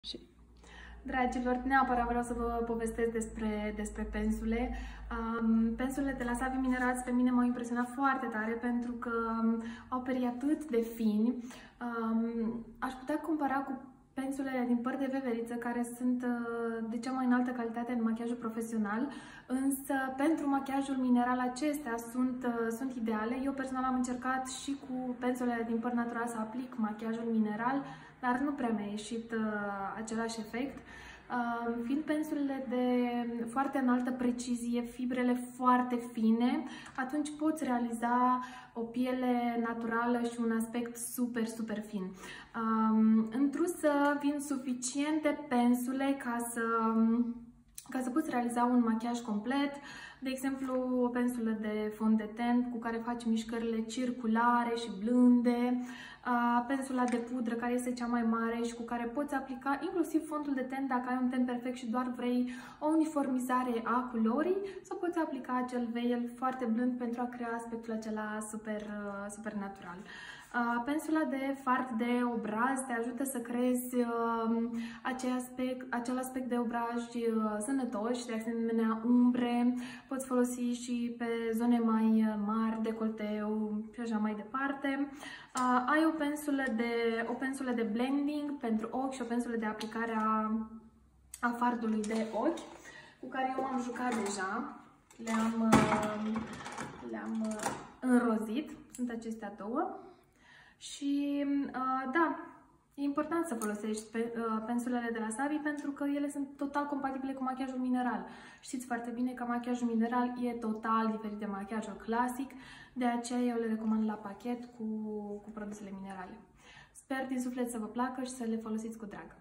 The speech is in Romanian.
Și, dragilor, neapărat vreau să vă povestesc despre pensule. Pensulele de la Savi Minerals pe mine m-au impresionat foarte tare pentru că au perii atât de fini. Aș putea compara cu pensulele din păr de veveriță, care sunt de cea mai înaltă calitate în machiajul profesional, însă pentru machiajul mineral acestea sunt ideale. Eu personal am încercat și cu pensulele din păr natural să aplic machiajul mineral, dar nu prea mi-a ieșit același efect. Fiind pensulele de foarte înaltă precizie, fibrele foarte fine, atunci poți realiza o piele naturală și un aspect super, super fin. În trusă vin suficiente pensule ca să poți realiza un machiaj complet. De exemplu, o pensulă de fond de ten cu care faci mișcările circulare și blânde, pensula de pudră care este cea mai mare și cu care poți aplica inclusiv fondul de ten dacă ai un ten perfect și doar vrei o uniformizare a culorii, sau poți aplica acel veil foarte blând pentru a crea aspectul acela super natural. Pensula de fard de obraz te ajută să creezi acel aspect de obraj sănătos, de asemenea umbre. Poți folosi și pe zone mai mari, decolteu și așa mai departe. Ai o pensulă de blending pentru ochi și o pensulă de aplicare a fardului de ochi, cu care eu m-am jucat deja. Le-am înrozit. Sunt acestea două. Și da, e important să folosești pensulele de la Savi pentru că ele sunt total compatibile cu machiajul mineral. Știți foarte bine că machiajul mineral e total diferit de machiajul clasic, de aceea eu le recomand la pachet cu produsele minerale. Sper din suflet să vă placă și să le folosiți cu drag.